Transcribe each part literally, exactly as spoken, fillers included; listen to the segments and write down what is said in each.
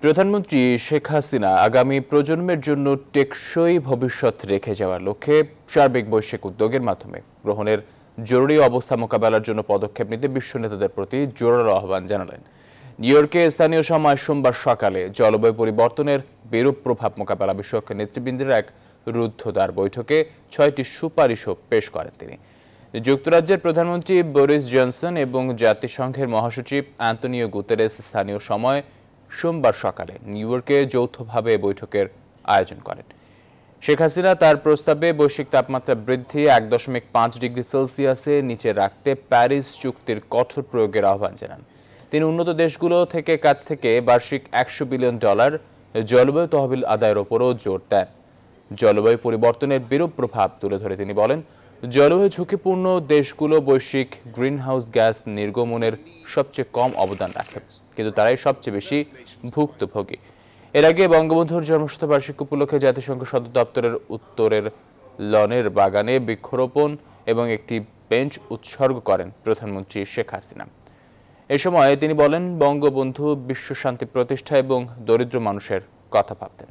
প্রধানমন্ত্রী শেখ হাসিনা আগামী প্রজন্মের জন্য টেকসই ভবিষ্যৎ রেখে যাওয়ার লক্ষ্যে সার্বিক বৈশ্বিক উদ্যোগের মাধ্যমে গ্রহণের জরুরি অবস্থা মোকাবেলার জন্য পদক্ষেপ নিতে বিশ্ব নেতাদের প্রতি জোরালো আহ্বান জানালেন। নিউ ইয়র্কে স্থানীয় সময় সোমবার সকালে জলবায়ু পরিবর্তনের বিরূপ প্রভাব মোকাবেলা বিষয়ক নেতৃবৃন্দের এক রুদ্ধদ্বার বৈঠকে ছয়টি সুপারিশও পেশ করেন তিনি। যুক্তরাজ্যের প্রধানমন্ত্রী বরিস জনসন এবং জাতিসংঘের মহাসচিব অ্যান্তনিও গুতেরেস স্থানীয় সময় সোমবার সকালে নিউ ইয়র্কে যৌথভাবে বৈঠকের আয়োজন করেন। শেখ হাসিনা তার প্রস্তাবে বৈশ্বিক তাপমাত্রা বৃদ্ধি এক দশমিক পাঁচ ডিগ্রি সেলসিয়াসে নিচে রাখতে প্যারিস চুক্তির কঠোর প্রয়োগের আহ্বান জানান। তিনি উন্নত দেশগুলো থেকে কাছ থেকে বার্ষিক একশো বিলিয়ন ডলার জলবায়ু তহবিল আদায়ের ওপরও জোর দেন। জলবায়ু পরিবর্তনের বিরূপ প্রভাব তুলে ধরে তিনি বলেন, জলবায়ু ঝুঁকিপূর্ণ দেশগুলো বৈশ্বিক গ্রিনহাউস গ্যাস নির্গমনের সবচেয়ে কম অবদান রাখে, কিন্তু তারাই সবচেয়ে বেশি ভুক্তভোগী। এর আগে বঙ্গবন্ধুর জন্মশতবার্ষিকী উপলক্ষে জাতিসংঘ সদর দপ্তরের উত্তরের লনের বাগানে বৃক্ষরোপণ এবং একটি বেঞ্চ উৎসর্গ করেন প্রধানমন্ত্রী শেখ হাসিনা। এ সময় তিনি বলেন, বঙ্গবন্ধু বিশ্ব শান্তি প্রতিষ্ঠা এবং দরিদ্র মানুষের কথা ভাবতেন।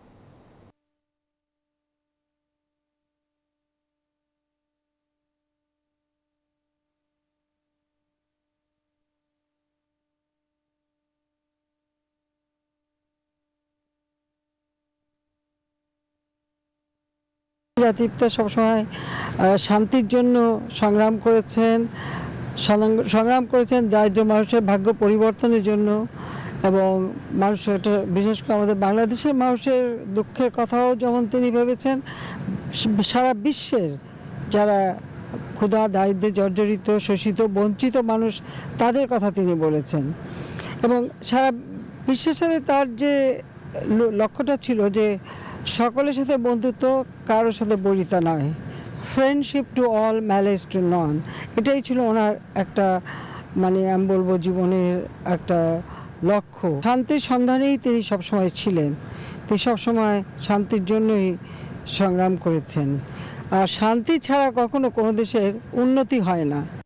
জাতিপিতা সবসময় শান্তির জন্য সংগ্রাম করেছেন সংগ্রাম করেছেন দারিদ্র মানুষের ভাগ্য পরিবর্তনের জন্য, এবং মানুষ এটা বিশেষ করে আমাদের বাংলাদেশের মানুষের দুঃখের কথাও যেমন তিনি ভেবেছেন, সারা বিশ্বের যারা ক্ষুধা দারিদ্র্যে জর্জরিত শোষিত বঞ্চিত মানুষ তাদের কথা তিনি বলেছেন। এবং সারা বিশ্বের সাথে তার যে লক্ষ্যটা ছিল যে সকলের সাথে বন্ধুত্ব, কারোর সাথে বৈরিতা নয়, friendship to all malice to none, এটাই ছিল ওনার একটা মানে আমি বলবো জীবনের একটা লক্ষ্য। শান্তির সন্ধানেই তিনি সবসময় ছিলেন, তিনি সবসময় শান্তির জন্যই সংগ্রাম করেছেন। আর শান্তি ছাড়া কখনো কোনো দেশের উন্নতি হয় না।